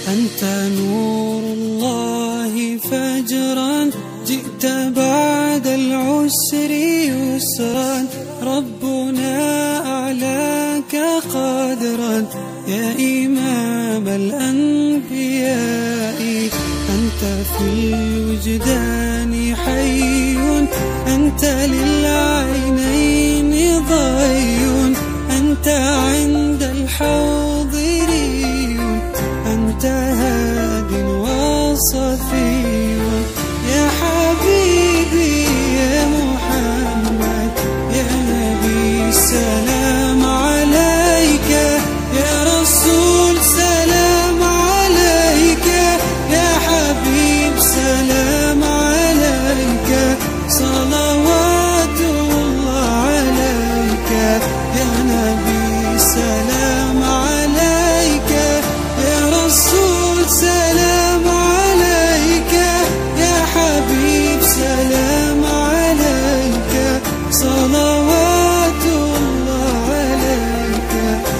أنت نور الله فجرا، جئت بعد العسر يسرا، ربنا أعلاك قدرا يا إمام الأنبياء. أنت في الوجدان حي، أنت للعينين ضي، أنت عند الحاضرين، أنت هاد وصفي يا حبيبي يا محمد يا نبي. سلام عليك يا رسول، سلام عليك يا حبيب، سلام عليك صلوات الله عليك يا نبي. سلام عليك يا رسول، سلام عليك يا حبيب، سلام عليك صلوات الله عليك.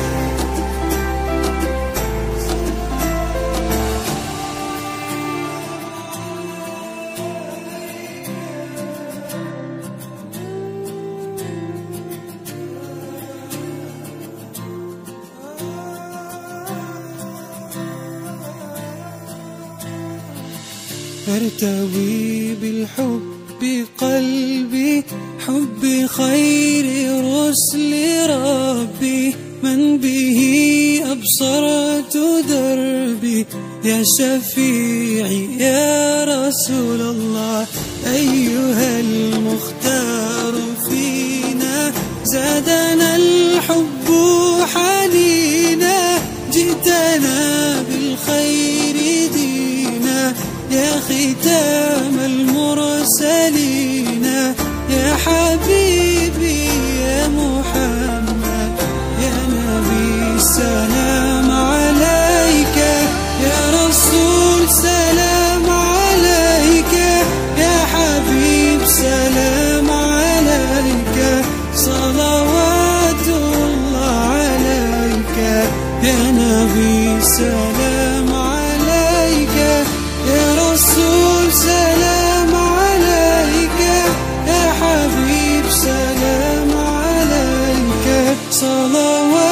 ارتوي بالحب قلبي، حب خير رسل ربي، من به أبصرت دربي يا شفيعي يا رسول الله. أيها المختار فينا زادنا الحب حنينا، جئتنا بالخير دينا يا ختام المرسلين، يا حبيبي يا محمد يا نبي. سلام عليك يا رسول، سلام عليك يا حبيب، سلام عليك صلوات الله عليك يا نبي. سلام عليك يا رسول، سلام عليك يا حبيب، سلام عليك صلوات